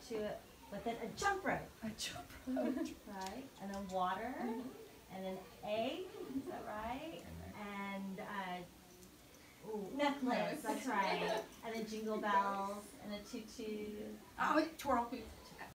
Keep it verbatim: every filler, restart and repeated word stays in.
to it, but then a jump rope. A jump rope. Right, and then water, Mm-hmm. and an egg, is that right? And uh, ooh, necklace, that's right. And then jingle bells, and a tutu. Oh, twirl.